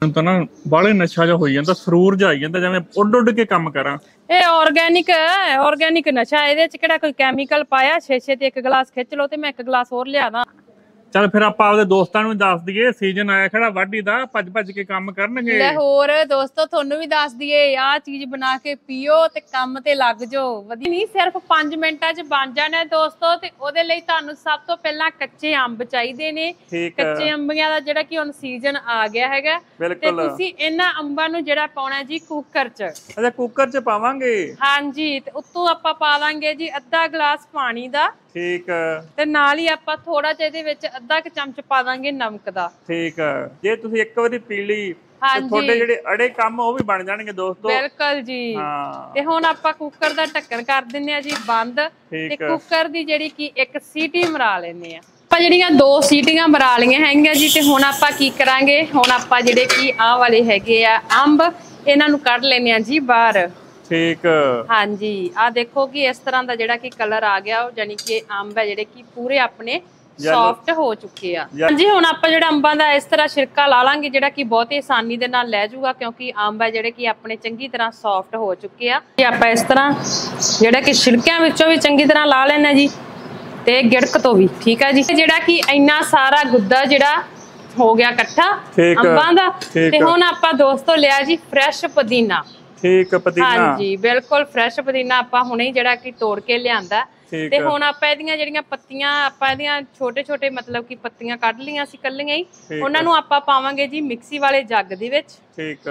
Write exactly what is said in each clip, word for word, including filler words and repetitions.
ਮੈਨੂੰ ਤਾਂ ਨਾ ਬਾਹਲੇ ਨਸ਼ਾ ਜਿਹਾ ਹੋਈ ਜਾਂਦਾ, ਸਰੂਰ ਜਿਹਾ ਆਈ ਜਾਂਦਾ ਜਿਵੇਂ ਉੱਡ ਉੱਡ ਕੇ ਕੰਮ ਕਰਾਂ। ਇਹ ਆਰਗੈਨਿਕ ਹੈ, ਆਰਗੈਨਿਕ ਨਸ਼ਾ, ਇਹਦੇ ਚ ਕਿਹੜਾ ਕੋਈ ਕੈਮੀਕਲ ਪਾਇਆ। ਛੇ ਛੇ ਤੇ ਇੱਕ ਗਲਾਸ ਖਿੱਚ ਲਓ ਤੇ ਮੈਂ ਇੱਕ ਗਲਾਸ ਹੋਰ ਲਿਆ ਦਾਂ। ਚੱਲ ਫਿਰ ਆਪਾਂ ਆਪਦੇ ਦੋਸਤਾਂ ਨੂੰ ਦੱਸ ਦਈਏ, ਸੀਜ਼ਨ ਆਇਆ ਖੜਾ ਵਾਢੀ ਦਾ, ਭੱਜ ਭੱਜ ਕੇ ਕੰਮ ਕਰਨਗੇ। ਲੈ ਹੋਰ ਦੋਸਤੋ ਤੁਹਾਨੂੰ ਵੀ ਦੱਸ ਦਈਏ, ਆਹ ਚੀਜ਼ ਬਣਾ ਕੇ ਪੀਓ ਤੇ ਕੰਮ ਤੇ ਲੱਗ ਜਾਓ। ਵਧੀਆ ਨਹੀਂ, ਸਿਰਫ ਪੰਜ ਮਿੰਟਾਂ ਚ ਬਣ ਜਾਣਾ ਦੋਸਤੋ। ਤੇ ਉਹਦੇ ਲਈ ਤੁਹਾਨੂੰ ਸਭ ਤੋਂ ਪਹਿਲਾਂ ਕੱਚੇ ਅੰਬ ਚਾਹੀਦੇ ਨੇ। ਕੱਚੇ ਅੰਬੀਆਂ ਦਾ ਜਿਹੜਾ ਕਿ ਹੁਣ ਸੀਜ਼ਨ ਆ ਗਿਆ ਹੈਗਾ, ਤੇ ਤੁਸੀਂ ਇਹਨਾਂ ਅੰਬਾਂ ਨੂੰ ਜਿਹੜਾ ਪਾਉਣਾ ਜੀ ਕੁੱਕਰ ਚ। ਅੱਛਾ ਕੁੱਕਰ ਚ ਪਾਵਾਂਗੇ? ਹਾਂਜੀ। ਤੇ ਉੱਤੋਂ ਆਪਾਂ ਪਾ ਦਾਂਗੇ ਜੀ ਅੱਧਾ ਗਲਾਸ ਪਾਣੀ ਦਾ। ਠੀਕ। ਤੇ ਨਾਲ ਹੀ ਆਪਾਂ ਥੋੜਾ ਜਿਹਾ ਇਹਦੇ ਵਿੱਚ ਅੱਧਾ ਕੁ ਚਮਚ ਪਾ ਦਾਂਗੇ ਨਮਕ ਦਾ। ਠੀਕ। ਜੇ ਤੁਸੀਂ ਇੱਕ ਵਾਰੀ ਪੀ ਲਈ ਤੇ ਤੁਹਾਡੇ ਜਿਹੜੇ ਅੜੇ ਕੰਮ ਉਹ ਵੀ ਬਣ ਜਾਣਗੇ ਦੋਸਤੋ। ਬਿਲਕੁਲ ਜੀ। ਹਾਂ। ਤੇ ਹੁਣ ਆਪਾਂ ਕੁੱਕਰ ਦਾ ਢੱਕਣ ਕਰ ਦਿੰਨੇ ਆ ਜੀ ਬੰਦ, ਤੇ ਕੁੱਕਰ ਦੀ ਜਿਹੜੀ ਕਿ ਇੱਕ ਸੀਟੀ ਮਰਾ ਲੈਨੇ ਆ ਆਪਾਂ। ਜਿਹੜੀਆਂ ਦੋ ਸੀਟੀਆਂ ਮਰਾ ਲਈਆਂ ਹੈਗੀਆਂ ਜੀ, ਤੇ ਹੁਣ ਆਪਾਂ ਕੀ ਕਰਾਂਗੇ, ਹੁਣ ਆਪਾਂ ਜਿਹੜੇ ਕਿ ਆਹ ਵਾਲੇ ਹੈਗੇ ਆ ਅੰਬ, ਇਹਨਾਂ ਨੂੰ ਕੱਢ ਲੈਨੇ ਆ ਜੀ ਬਾਹਰ। ਠੀਕ। ਹਾਂਜੀ, ਆ ਦੇਖੋ ਕਿ ਇਸ ਤਰ੍ਹਾਂ ਦਾ ਜਿਹੜਾ ਕਿ ਕਲਰ ਆ ਗਿਆ, ਯਾਨੀ ਕਿ ਅੰਬ ਹੈ ਜਿਹੜੇ ਕਿ ਪੂਰੇ ਆਪਣੇ ਸੌਫਟ ਹੋ ਚੁੱਕੇ ਆ। ਹਾਂਜੀ, ਹੁਣ ਆਪਾਂ ਜਿਹੜਾ ਅੰਬਾਂ ਦਾ ਇਸ ਤਰ੍ਹਾਂ ਛਿਲਕਾ ਲਾ ਲਾਂਗੇ, ਜਿਹੜਾ ਕਿ ਬਹੁਤ ਹੀ ਆਸਾਨੀ ਦੇ ਨਾਲ ਲੈ ਜਾਊਗਾ, ਕਿਉਂਕਿ ਅੰਬ ਹੈ ਜਿਹੜੇ ਕਿ ਆਪਣੇ ਚੰਗੀ ਤਰ੍ਹਾਂ ਸੌਫਟ ਹੋ ਚੁੱਕੇ ਆ। ਤੇ ਆਪਾਂ ਇਸ ਤਰ੍ਹਾਂ ਜਿਹੜਾ ਕਿ ਛਿਲਕਿਆਂ ਵਿੱਚੋਂ ਵੀ ਚੰਗੀ ਤਰ੍ਹਾਂ ਲਾ ਲੈਣਾ ਜੀ, ਤੇ ਗਿੜਕ ਤੋਂ ਵੀ। ਠੀਕ ਆ ਜੀ। ਜਿਹੜਾ ਕਿ ਇੰਨਾ ਸਾਰਾ ਗੁੱਦਾ ਜਿਹੜਾ ਹੋ ਗਿਆ ਇਕੱਠਾ ਅੰਬਾਂ ਦਾ, ਤੇ ਹੁਣ ਆਪਾਂ ਦੋਸਤੋ ਲਿਆ ਜੀ ਫਰੈਸ਼ ਪੁਦੀਨਾ। ਠੀਕ। ਪੁਦੀਨਾ, ਹਾਂਜੀ ਬਿਲਕੁਲ ਫਰੈਸ਼ ਪੁਦੀਨਾ ਆਪਾਂ ਹੁਣੇ ਜਿਹੜਾ ਕਿ ਤੋੜ ਕੇ ਲਿਆਂਦਾ। ਤੇ ਹੁਣ ਆਪਾਂ ਇਹਦੀਆਂ ਜਿਹੜੀਆਂ ਪੱਤੀਆਂ, ਆਪਾਂ ਇਹਦੀਆਂ ਛੋਟੇ ਛੋਟੇ ਮਤਲਬ ਕਿ ਪੱਤੀਆਂ ਕੱਢ ਲਈਆਂ ਸੀ ਕੱਲੀਆਂ ਹੀ, ਉਹਨਾਂ ਨੂੰ ਆਪਾਂ ਪਾਵਾਂਗੇ ਜੀ ਮਿਕਸੀ ਵਾਲੇ ਜੱਗ ਦੇ ਵਿੱਚ। ਠੀਕ।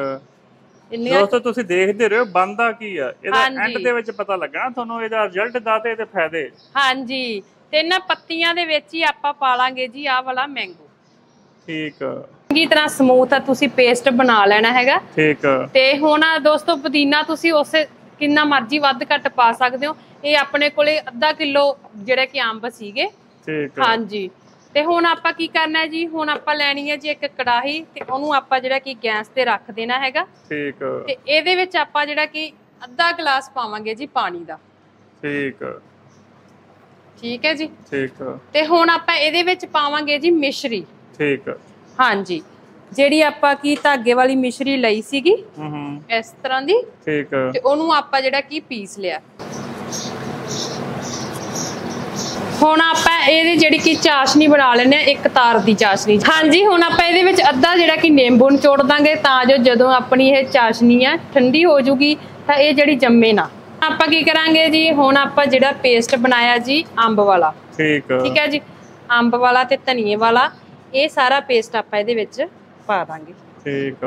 ਦੋਸਤੋ ਤੁਸੀਂ ਦੇਖਦੇ ਰਹੋ ਬਣਦਾ ਕੀ ਆ, ਇਹਦਾ ਐਂਡ ਦੇ ਵਿੱਚ ਪਤਾ ਲੱਗਣਾ ਤੁਹਾਨੂੰ ਇਹਦਾ ਰਿਜ਼ਲਟ ਦਾ ਤੇ ਇਹਦੇ ਫਾਇਦੇ। ਹਾਂਜੀ, ਤੇ ਇਹਨਾਂ ਪੱਤੀਆਂ ਦੇ ਵਿੱਚ ਹੀ ਆਪਾਂ ਪਾ ਲਾਂਗੇ ਜੀ ਆਹ ਵਾਲਾ ਮੈਂਗੋ। ਠੀਕ। ਚੰਗੀ ਤਰ੍ਹਾਂ ਸਮੂਥ ਆ ਤੁਸੀਂ ਪੇਸਟ ਬਣਾ ਲੈਣਾ ਹੈਗਾ। ਠੀਕ। ਤੇ ਹੁਣ ਦੋਸਤੋ ਪੁਦੀਨਾ ਤੁਸੀਂ ਉਸੇ ਕਿੰਨਾ ਮਰਜ਼ੀ ਵੱਧ ਘੱਟ ਪਾ ਸਕਦੇ ਹੋ। ਇਹ ਆਪਣੇ ਕੋਲੇ ਅੱਧਾ ਕਿਲੋ ਜਿਹੜੇ ਕਿ ਅੰਬ ਸੀਗੇ। ਠੀਕ। ਹਾਂਜੀ, ਤੇ ਹੁਣ ਆਪਾਂ ਕੀ ਕਰਨਾ ਜੀ, ਹੁਣ ਆਪਾਂ ਲੈਣੀ ਹੈ ਜੀ ਇੱਕ ਕੜਾਹੀ, ਤੇ ਉਹਨੂੰ ਆਪਾਂ ਜਿਹੜਾ ਕਿ ਗੈਸ ਤੇ ਰੱਖ ਦੇਣਾ ਹੈਗਾ। ਠੀਕ। ਤੇ ਇਹਦੇ ਵਿੱਚ ਆਪਾਂ ਜਿਹੜਾ ਕਿ ਅੱਧਾ ਗਲਾਸ ਪਾਵਾਂਗੇ ਜੀ ਪਾਣੀ ਦਾ। ਠੀਕ। ਠੀਕ ਹੈ ਜੀ। ਠੀਕ। ਤੇ ਹੁਣ ਆਪਾਂ ਇਹਦੇ ਵਿੱਚ ਪਾਵਾਂਗੇ ਜੀ ਮਿਸ਼ਰੀ। ਠੀਕ। ਹਾਂਜੀ, ਜਿਹੜੀ ਆਪਾਂ ਕੀ ਧਾਗੇ ਵਾਲੀ ਮਿਸ਼ਰੀ ਲਈ ਸੀਗੀ ਇਸ ਤਰ੍ਹਾਂ ਦੀ। ਠੀਕ। ਤੇ ਉਹਨੂੰ ਆਪਾਂ ਜਿਹੜਾ ਕੀ ਪੀਸ ਲਿਆ। ਹੁਣ ਆਪਾਂ ਇਹਦੀ ਜਿਹੜੀ ਕਿ ਚਾਸ਼ਨੀ ਬਣਾ ਲੈਣੇ ਆ, ਇੱਕ ਤਾਰ ਦੀ ਚਾਸ਼ਨੀ। ਹਾਂਜੀ, ਹੁਣ ਆਪਾਂ ਇਹਦੇ ਵਿੱਚ ਅੱਧਾ ਜਿਹੜਾ ਕਿ ਨਿੰਬੂ ਨਿਚੋੜ ਦਾਂਗੇ, ਤਾਂ ਜੋ ਜਦੋਂ ਆਪਣੀ ਇਹ ਚਾਸ਼ਨੀ ਆ ਠੰਡੀ ਹੋ ਜੂਗੀ ਤਾਂ ਇਹ ਜਿਹੜੀ ਜੰਮੇ ਨਾ। ਆਪਾਂ ਕੀ ਕਰਾਂਗੇ ਜੀ, ਹੁਣ ਆਪਾਂ ਜਿਹੜਾ ਪੇਸਟ ਬਣਾਇਆ ਜੀ ਅੰਬ ਵਾਲਾ। ਠੀਕ। ਠੀਕ ਹੈ ਜੀ, ਅੰਬ ਵਾਲਾ ਤੇ ਧਨੀਏ ਵਾਲਾ, ਇਹ ਸਾਰਾ ਪੇਸਟ ਆਪਾਂ ਇਹਦੇ ਵਿੱਚ ਪਾ ਦਾਂਗੇ। ਠੀਕ।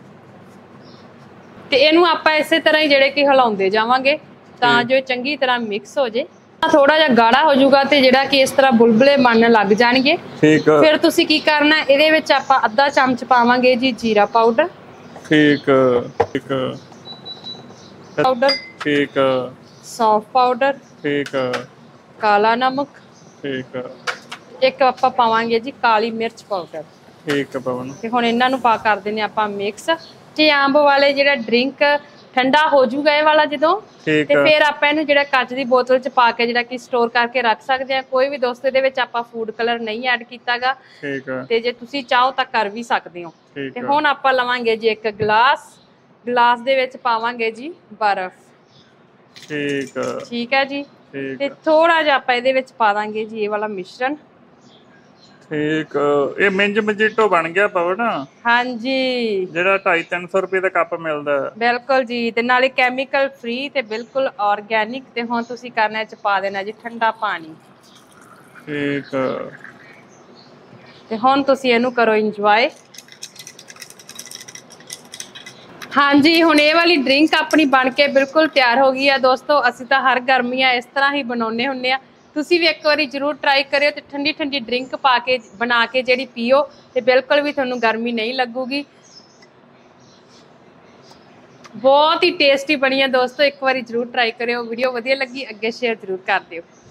ਤੇ ਇਹਨੂੰ ਆਪਾਂ ਇਸੇ ਤਰ੍ਹਾਂ ਹੀ ਜਿਹੜੇ ਕਿ ਹਿਲਾਉਂਦੇ ਜਾਵਾਂਗੇ, ਤਾਂ ਜੋ ਚੰਗੀ ਤਰ੍ਹਾਂ ਮਿਕਸ ਹੋ ਜੇ। ਥੋੜਾ ਜਿਹਾ ਗਾੜਾ ਹੋ ਜਾਊਗਾ ਤੇ ਜਿਹੜਾ ਕਿ ਇਸ ਤਰ੍ਹਾਂ ਬੁਲਬੁਲੇ ਬਣਨ ਲੱਗ ਜਾਣਗੇ। ਠੀਕ। ਫਿਰ ਤੁਸੀਂ ਕੀ ਕਰਨਾ, ਇਹਦੇ ਵਿੱਚ ਆਪਾਂ ਅੱਧਾ ਚਮਚ ਪਾਵਾਂਗੇ ਜੀ ਜੀਰਾ ਪਾਊਡਰ। ਠੀਕ। ਠੀਕ। ਪਾਊਡਰ। ਠੀਕ। ਸੌਂਫ ਪਾਊਡਰ। ਠੀਕ। ਕਾਲਾ ਨਮਕ। ਠੀਕ। ਇੱਕ ਆਪਾਂ ਪਾਵਾਂਗੇ ਜੀ ਕਾਲੀ ਮਿਰਚ ਪਾਊਡਰ। ਠੀਕ ਹੈ ਪਵਨ। ਤੇ ਹੁਣ ਇਹਨਾਂ ਨੂੰ ਪਾ ਕਰ ਦਿੰਦੇ ਆਪਾਂ ਮਿਕਸ। ਤੇ ਅੰਬ ਵਾਲੇ ਜਿਹੜਾ ਡਰਿੰਕ ਠੰਡਾ ਹੋ ਜਾਊਗਾ ਇਹ ਵਾਲਾ ਜਦੋਂ, ਤੇ ਫਿਰ ਆਪਾਂ ਇਹਨੂੰ ਜਿਹੜਾ ਕੱਚ ਦੀ ਬੋਤਲ ਚ ਪਾ ਕੇ ਜਿਹੜਾ ਕਿ ਸਟੋਰ ਕਰਕੇ ਰੱਖ ਸਕਦੇ ਆ। ਕੋਈ ਵੀ ਦੋਸਤ ਦੇ ਵਿੱਚ ਆਪਾਂ ਫੂਡ ਕਲਰ ਨਹੀਂ ਐਡ ਕੀਤਾਗਾ, ਤੇ ਜੇ ਤੁਸੀਂ ਚਾਹੋ ਤਾਂ ਕਰ ਵੀ ਸਕਦੇ ਹੋ। ਤੇ ਹੁਣ ਆਪਾਂ ਲਵਾਂਗੇ ਜੀ ਇੱਕ ਗਲਾਸ, ਗਲਾਸ ਦੇ ਵਿੱਚ ਪਾਵਾਂਗੇ ਜੀ ਬਰਫ਼। ਠੀਕ। ਠੀਕ ਹੈ ਜੀ। ਤੇ ਥੋੜਾ ਜਿਹਾ ਆਪਾਂ ਇਹਦੇ ਵਿੱਚ ਪਾ ਦਾਂਗੇ ਜੀ ਇਹ ਵਾਲਾ ਮਿਸ਼ਰਣ। ਠੀਕ। ਇਹ ਮਿੰਜ ਮਜੀਟੋ ਬਣ ਗਿਆ ਪਵਨ। ਹਾਂਜੀ, ਜਿਹੜਾ ਢਾਈ ਤਿੰਨ ਸੌ ਰੁਪਏ ਦਾ ਕੱਪ ਮਿਲਦਾ। ਬਿਲਕੁਲ ਜੀ, ਤੇ ਨਾਲੇ ਕੈਮੀਕਲ ਫ੍ਰੀ ਤੇ ਬਿਲਕੁਲ ਆਰਗੈਨਿਕ। ਤੇ ਹੁਣ ਤੁਸੀਂ ਕਰਨਾ ਇਹ ਚ ਪਾ ਦੇਣਾ ਜੀ ਠੰਡਾ ਪਾਣੀ। ਠੀਕ। ਤੇ ਹੁਣ ਤੁਸੀਂ ਇਹਨੂੰ ਕਰੋ ਇੰਜੋਏ। ਹਾਂਜੀ, ਹੁਣ ਇਹ ਵਾਲੀ ਡਰਿੰਕ ਆਪਣੀ ਬਣ ਕੇ ਬਿਲਕੁਲ ਤਿਆਰ ਹੋ ਗਈ ਆ ਦੋਸਤੋ। ਅਸੀਂ ਤਾਂ ਹਰ ਗਰਮੀਆਂ ਇਸ ਤਰ੍ਹਾਂ ਹੀ ਬਣਾਉਂਦੇ ਹੁੰਦੇ ਆ। ਤੁਸੀਂ ਵੀ ਇੱਕ ਵਾਰੀ ਜ਼ਰੂਰ ਟਰਾਈ ਕਰਿਓ, ਤੇ ਠੰਡੀ ਠੰਡੀ ਡਰਿੰਕ ਪਾ ਕੇ ਬਣਾ ਕੇ ਜਿਹੜੀ ਪੀਓ, ਤੇ ਬਿਲਕੁਲ ਵੀ ਤੁਹਾਨੂੰ ਗਰਮੀ ਨਹੀਂ ਲੱਗੂਗੀ। ਬਹੁਤ ਹੀ ਟੇਸਟੀ ਬਣੀ ਆ ਦੋਸਤੋ, ਇੱਕ ਵਾਰੀ ਜ਼ਰੂਰ ਟਰਾਈ ਕਰਿਓ। ਵੀਡੀਓ ਵਧੀਆ ਲੱਗੀ ਅੱਗੇ ਸ਼ੇਅਰ ਜ਼ਰੂਰ ਕਰ ਦਿਓ।